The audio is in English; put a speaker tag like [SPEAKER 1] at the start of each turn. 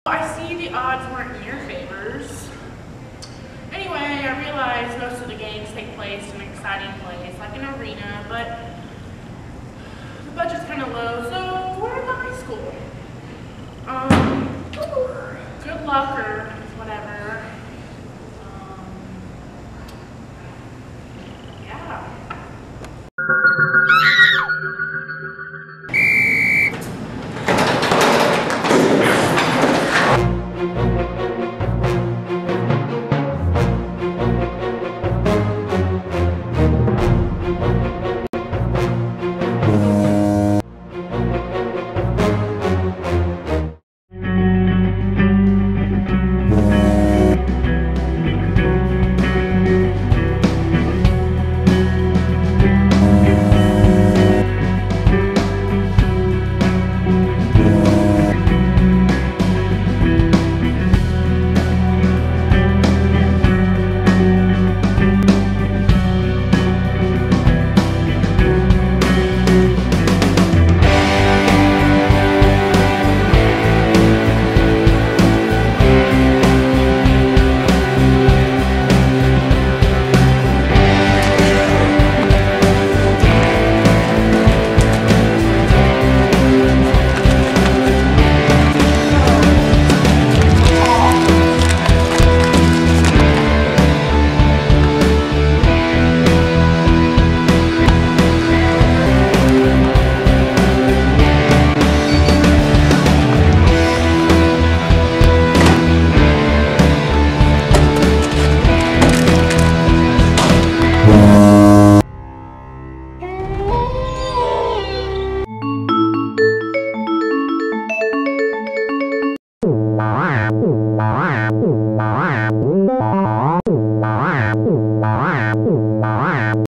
[SPEAKER 1] I see the odds weren't in your favors. Anyway, I realized most of the games take place in an exciting place, like an arena, but the budget's kind of low, so we're in the high school. Good luck or whatever.